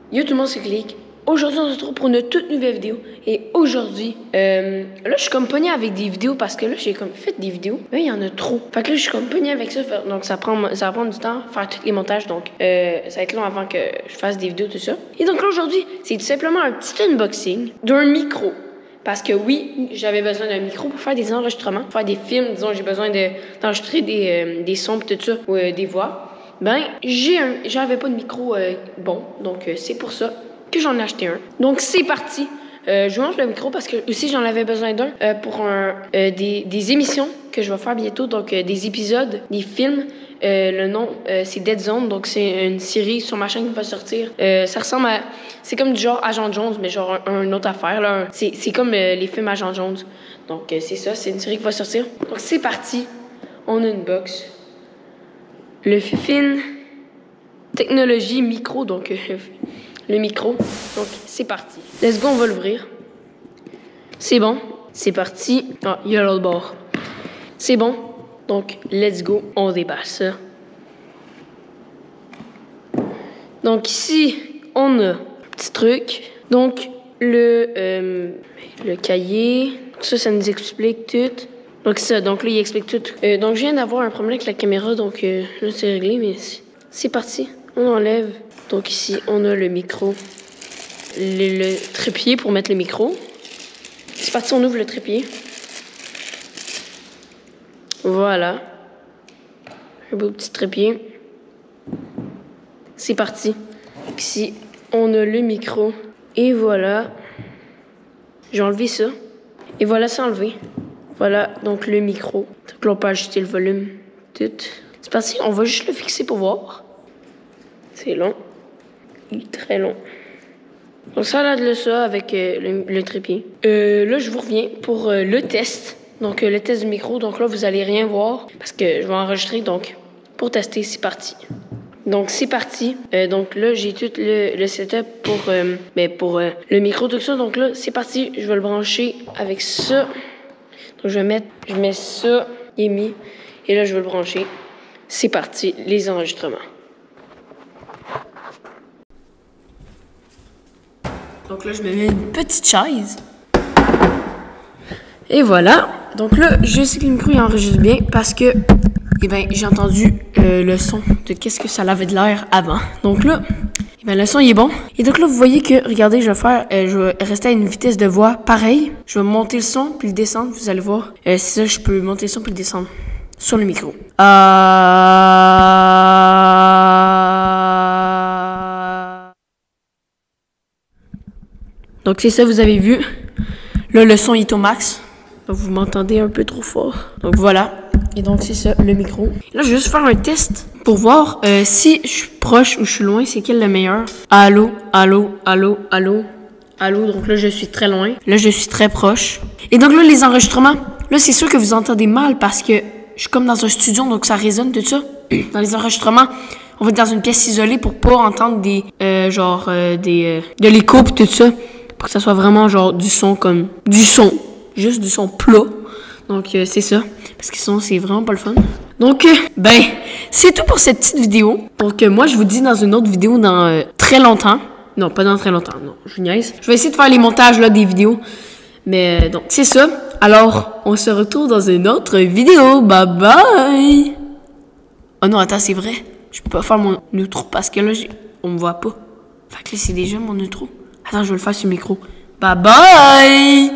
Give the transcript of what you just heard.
Yo tout le monde, c'est Click. Aujourd'hui, on se retrouve pour une toute nouvelle vidéo. Et aujourd'hui, là, je suis comme pogné avec des vidéos parce que là, j'ai comme fait des vidéos. Mais il y en a trop. Fait que là, je suis comme pogné avec ça. Donc, ça va prendre du temps faire tous les montages. Donc, ça va être long avant que je fasse des vidéos, tout ça. Et donc, là, aujourd'hui, c'est tout simplement un petit unboxing d'un micro. Parce que oui, j'avais besoin d'un micro pour faire des enregistrements, pour faire des films. Disons, j'ai besoin d'enregistrer des sons, tout ça, ou des voix. Ben, j'avais pas de micro bon. Donc, c'est pour ça que j'en ai acheté un. Donc, c'est parti. Je mange le micro parce que aussi j'en avais besoin d'un pour des émissions que je vais faire bientôt. Donc, des épisodes, des films. Le nom, c'est Dead Zone. Donc, c'est une série sur ma chaîne qui va sortir. Ça ressemble à... C'est comme du genre Agent Jones, mais genre une autre affaire. Là. C'est comme les films Agent Jones. Donc, c'est ça. C'est une série qui va sortir. Donc, c'est parti. On unbox le Fifine Technologie Micro. Donc, le micro. Donc, c'est parti. Let's go, on va l'ouvrir. C'est bon. C'est parti. Ah, il y a l'autre bord. C'est bon. Donc, let's go. On déballe ça. Donc, ici, on a un petit truc. Donc, le cahier. Ça nous explique tout. Donc, ça. Donc, là, il explique tout. Donc, je viens d'avoir un problème avec la caméra. Donc, là, c'est réglé. Mais c'est parti. On enlève. Donc ici, on a le micro, le trépied pour mettre le micro. C'est parti, on ouvre le trépied. Voilà. Un beau petit trépied. C'est parti. Donc ici, on a le micro. Et voilà. J'ai enlevé ça. Et voilà, c'est enlevé. Voilà, donc le micro. Donc là, on peut ajuster le volume. Tout. C'est parti, on va juste le fixer pour voir. C'est long. Il est très long. Donc ça a l'air de ça avec le trépied. Là, je vous reviens pour le test. Donc le test du micro. Donc là, vous allez rien voir parce que je vais enregistrer. Donc pour tester, c'est parti. Donc c'est parti. Donc là, j'ai tout le setup pour le micro, tout ça. Donc là, c'est parti. Je vais le brancher avec ça. Donc je mets ça, il est mis. Et là, je vais le brancher. C'est parti, les enregistrements. Donc là, je me mets une petite chaise. Et voilà. Donc là, je sais que le micro il enregistre bien parce que j'ai entendu le son de qu'est-ce que ça avait de l'air avant. Donc là, le son il est bon. Et donc là, vous voyez que, regardez, je vais rester à une vitesse de voix pareille. Je vais monter le son puis le descendre, vous allez voir. C'est ça, je peux monter le son puis le descendre sur le micro. Donc c'est ça, vous avez vu. Là, le son est au max. Donc, vous m'entendez un peu trop fort. Donc voilà. Et donc c'est ça, le micro. Là, je vais juste faire un test pour voir si je suis proche ou je suis loin. C'est quel le meilleur? Allô, allô, allô, allô, allô. Donc là, je suis très loin. Là, je suis très proche. Et donc là, les enregistrements. Là, c'est sûr que vous entendez mal parce que je suis comme dans un studio, donc ça résonne tout ça. Dans les enregistrements, on va être dans une pièce isolée pour pas entendre de l'écho et tout ça. Pour que ça soit vraiment genre du son comme du son. Juste du son plat. Donc c'est ça. Parce que sinon c'est vraiment pas le fun. Donc c'est tout pour cette petite vidéo. Donc moi je vous dis dans une autre vidéo dans très longtemps. Non, pas dans très longtemps, non, je vous niaise. Je vais essayer de faire les montages là des vidéos. Mais donc c'est ça. Alors on se retrouve dans une autre vidéo. Bye bye. Oh non, attends, c'est vrai. Je peux pas faire mon outro parce que là on me voit pas. Fait que là c'est déjà mon outro. Attends, je vais le faire sur le micro. Bye bye!